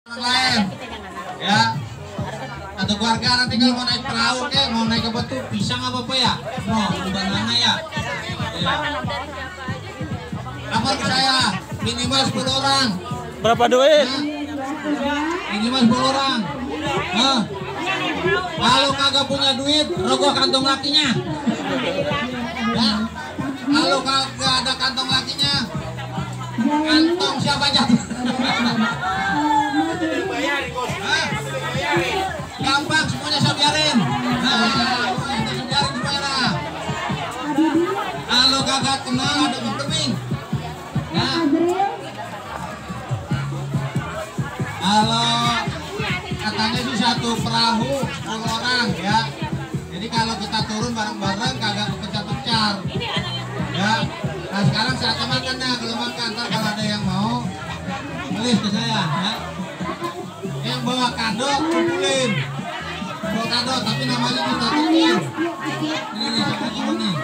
orang lain ya, satu keluarga nanti kalau mau naik perahu mau naik ke batu pisang apa ya, mau banana ya, lapor ke saya minimal 10 orang. Berapa duit? Minimal 10 orang. Kalau kagak punya duit, rogoh kantong lakinya. Ya. Kalau kagak ada kantong lakinya, kantong siapa aja. Gampang semuanya saya biarin. Saya biarin semuanya. Kalau kagak kenal ada penting. Ya. Kalau katanya sih satu perahu 10 orang ya. Jadi kalau kita turun bareng-bareng kagak pecah-pecah. Ya. Nah sekarang saatnya makan dah. Kalau makan ntar kalau ada yang mau tulis ke saya ya. Yang bawa kado kumpulin. Bawa kado tapi namanya ditutupin. Ini siapa nih?